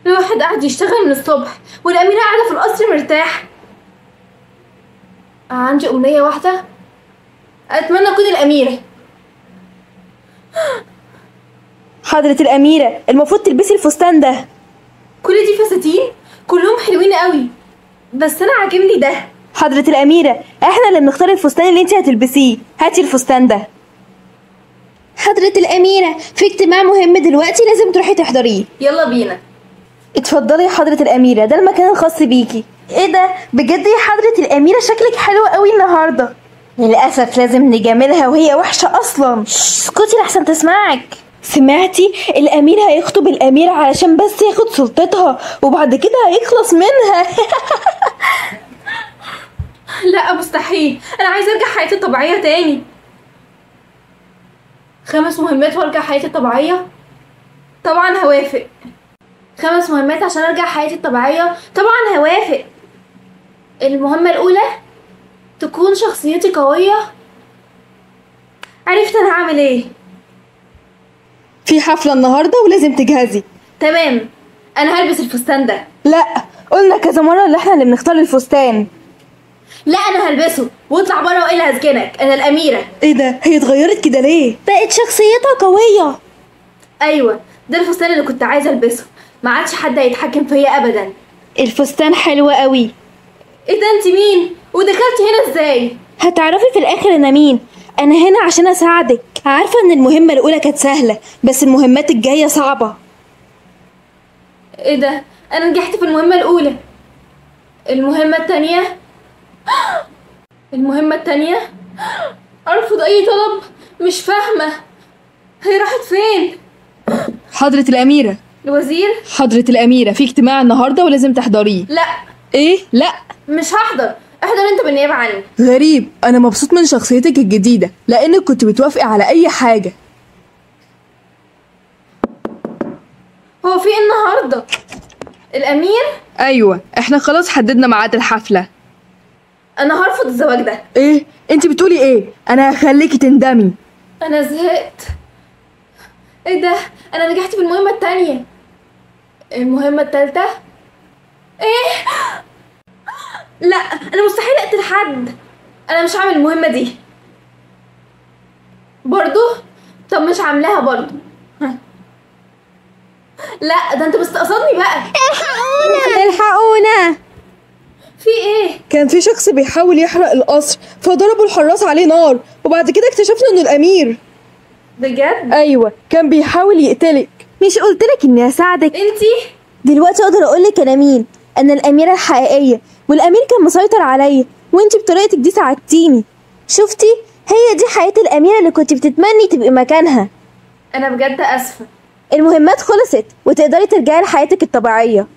الواحد قاعد يشتغل من الصبح والأميرة قاعدة في القصر مرتاح. عندي أمنية واحدة، أتمنى أكون الأميرة. حضرة الأميرة المفروض تلبسي الفستان ده. كل دي فساتين كلهم حلوين قوي، بس أنا عاجبني ده. حضرة الأميرة احنا اللي بنختار الفستان اللي انت هتلبسيه، هاتي الفستان ده. حضرة الأميرة في اجتماع مهم دلوقتي لازم تروحي تحضريه. يلا بينا. اتفضلي يا حضرة الأميرة، ده المكان الخاص بيكي. ايه ده بجد يا حضرة الأميرة شكلك حلو قوي النهاردة. للأسف لازم نجاملها وهي وحشة أصلا. اسكتي لحسن تسمعك. سمعتي؟ الأمير هيخطب الأميرة علشان بس ياخد سلطتها وبعد كده هيخلص منها. لا مستحيل، أنا عايزة أرجع حياتي الطبيعية تاني. 5 مهمات وأرجع حياتي الطبيعية؟ طبعا هوافق. 5 مهمات عشان أرجع حياتي الطبيعية؟ طبعا هوافق. المهمة الأولى تكون شخصيتي قوية. عرفت أنا هعمل إيه. في حفلة النهاردة ولازم تجهزي. تمام، أنا هلبس الفستان ده. لا قلنا كذا مرة اللي احنا اللي بنختار الفستان. لا أنا هلبسه واطلع بره وإيه اللي هسجنك، أنا الأميرة. ايه ده هي اتغيرت كده ليه؟ بقت شخصيتها قوية. أيوة ده الفستان اللي كنت عايزة ألبسه، ما عادش حد هيتحكم فيا أبدا. الفستان حلو قوي. إيه ده أنت مين؟ ودخلتي هنا إزاي؟ هتعرفي في الآخر أنا مين. أنا هنا عشان أساعدك. عارفة إن المهمة الأولى كانت سهلة بس المهمات الجاية صعبة. إيه ده؟ أنا نجحت في المهمة الأولى. المهمة التانية؟ المهمة التانية؟ أرفض أي طلب، مش فاهمة هي راحت فين؟ حضرة الأميرة. الوزير؟ حضرة الأميرة في اجتماع النهاردة ولازم تحضريه. لا. إيه؟ لا مش هحضر، احضر انت بالنيابة عني. غريب، أنا مبسوط من شخصيتك الجديدة لأنك كنت بتوافقي على أي حاجة. هو في ايه النهاردة؟ الأمير؟ أيوة احنا خلاص حددنا ميعاد الحفلة. أنا هرفض الزواج ده. إيه؟ أنت بتقولي إيه؟ أنا هخليكي تندمي. أنا زهقت. إيه ده؟ أنا نجحت في المهمة التانية. المهمة التالتة؟ إيه؟ لا أنا مستحيل أقتل حد، أنا مش هعمل المهمة دي برضو. طب مش عاملاها برضو. لا ده أنت مستقصدني بقى. الحقونا الحقونا. في إيه؟ كان في شخص بيحاول يحرق القصر فضربوا الحراس عليه نار وبعد كده اكتشفنا إنه الأمير. بجد؟ أيوة كان بيحاول يقتلك. مش قلتلك إني أساعدك؟ أنتي؟ دلوقتي أقدر أقولك أنا مين. أنا الأميرة الحقيقية والأمير كان مسيطر عليا وانتي بطريقتك دي ساعدتيني. شفتي؟ هي دي حياة الأميرة اللي كنت بتتمني تبقي مكانها. أنا بجد آسفة. المهمات خلصت وتقدري ترجعي لحياتك الطبيعية.